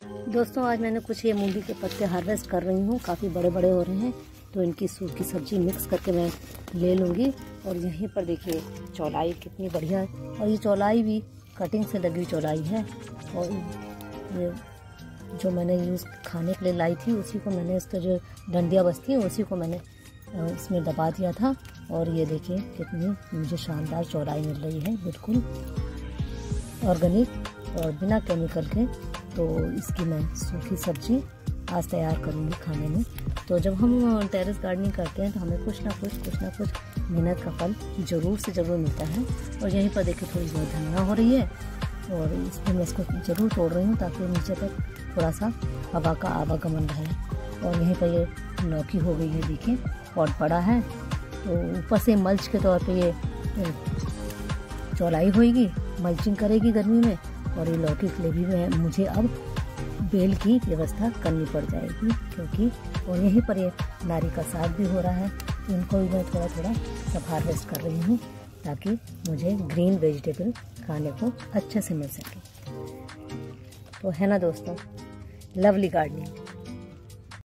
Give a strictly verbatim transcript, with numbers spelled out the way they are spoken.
दोस्तों आज मैंने कुछ ये मूली के पत्ते हार्वेस्ट कर रही हूँ, काफ़ी बड़े बड़े हो रहे हैं, तो इनकी सूखी सब्जी मिक्स करके मैं ले लूँगी। और यहीं पर देखिए चौलाई कितनी बढ़िया है, और ये चौलाई भी कटिंग से लगी हुई चौलाई है। और ये जो मैंने यूज़ खाने के लिए लाई थी उसी को मैंने, इसका जो डंडियाँ बचती हैं उसी को मैंने इसमें दबा दिया था। और ये देखिए कितनी मुझे शानदार चौलाई मिल रही है, बिल्कुल ऑर्गेनिक और बिना केमिकल के। तो इसकी मैं सूखी सब्जी आज तैयार करूँगी खाने में। तो जब हम टेरेस गार्डनिंग करते हैं तो हमें कुछ ना कुछ कुछ ना कुछ मेहनत का फल ज़रूर से ज़रूर मिलता है। और यहीं पर देखिए थोड़ी बहुत धनिया हो रही है, और इसमें मैं इसको ज़रूर तोड़ रही हूँ ताकि नीचे तक थोड़ा सा हवा का आवागमन रहे। और यहीं पर ये लौकी हो गई है, देखिए पॉट बड़ा है, तो ऊपर से मल्च के तौर पे ये चौलाई होएगी, मल्चिंग करेगी गर्मी में। और ये लौकी के लिए भी मैं मुझे अब बेल की व्यवस्था करनी पड़ जाएगी, क्योंकि और यहीं पर ये नारी का साग भी हो रहा है, तो इनको भी मैं थोड़ा थोड़ा सब हार्वेस्ट कर रही हूँ ताकि मुझे ग्रीन वेजिटेबल खाने को अच्छे से मिल सके। तो है ना दोस्तों, लवली गार्डनिंग।